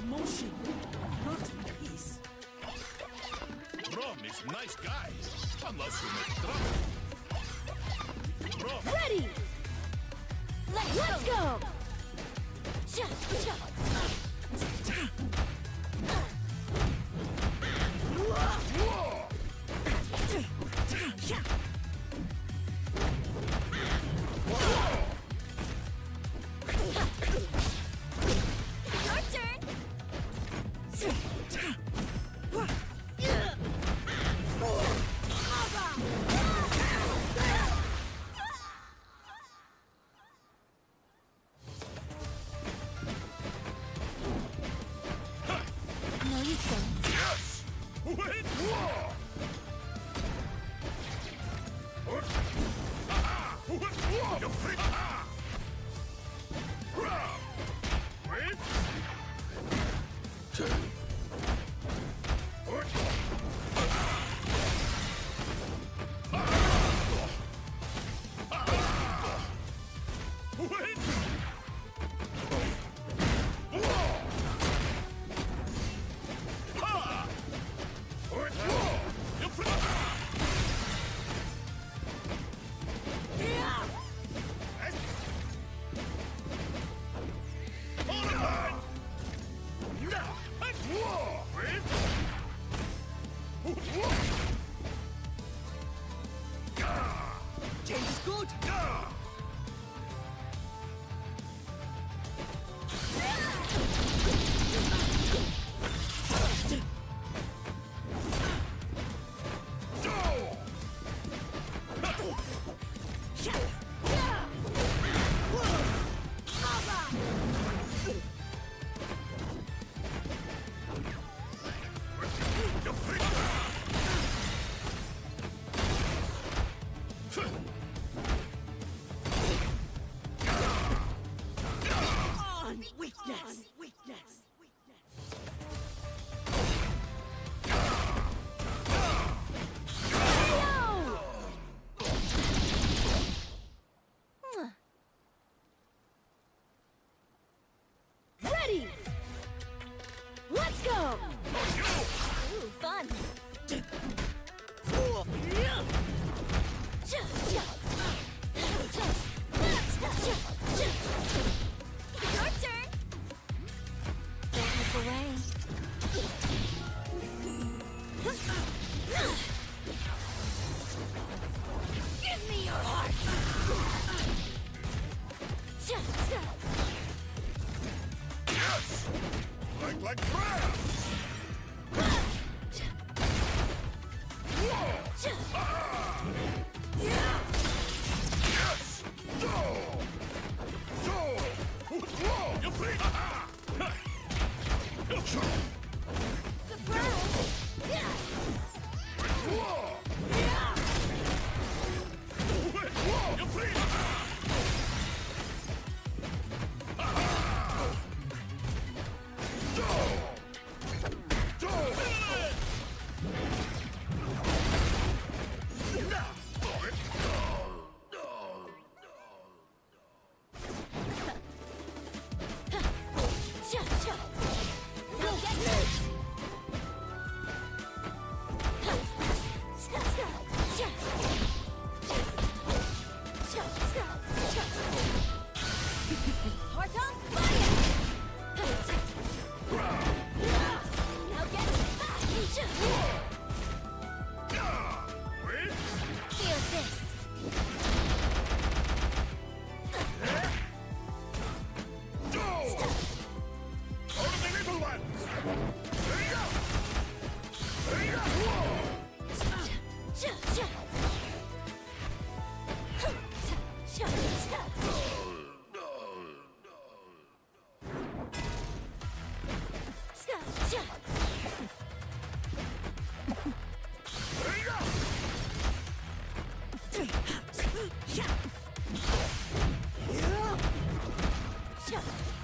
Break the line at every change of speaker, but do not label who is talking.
motion, not peace.
Rom is nice guy, unless you make trouble. Rom.
Ready! Let's go! Your turn! No, you don't.
Yes! Wait! You freak! Wait! Wait! You freak!
Change is good. On weakness.
Ready! Let's go! Ooh, fun! Your turn! Don't look away. Give me your heart!
Yes! Like crabs! Yes! You freak!
Surprise!
You freak!
Heart on fire! Now get back! Feel this!
All the little ones! There you go! There you go! There you go!
Shut